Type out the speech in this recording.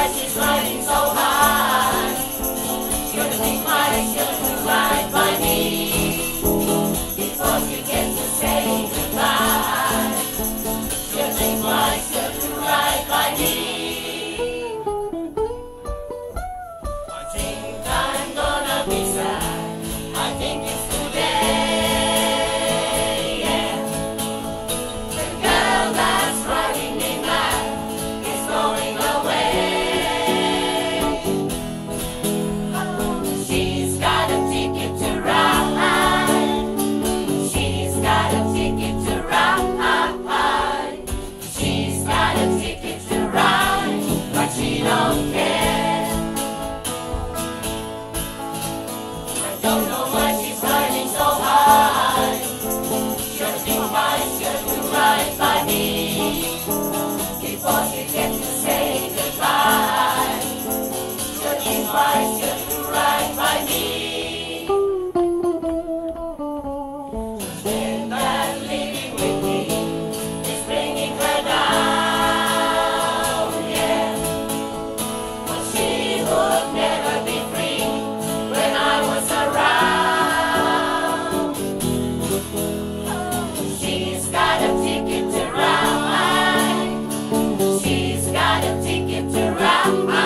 why she's riding so high. Gonna think why she'll do right by me before she gets to say goodbye. She'll think why she'll do right by me. I think I'm gonna be sad. I think it's today. Yeah. The girl that's riding me mad is going away. Oh, she's got a ticket to ride. She's got a ticket to ride. She's got a ticket to ride, but she don't care. I don't know why she's riding so high. She'll think why she'll do right by me before she gets to say goodbye. She'll think why she'll do right by me. Then that living with me is bringing her down, yeah. But she would never be free when I was around. She's got a ticket to ride. She's got a ticket to ride.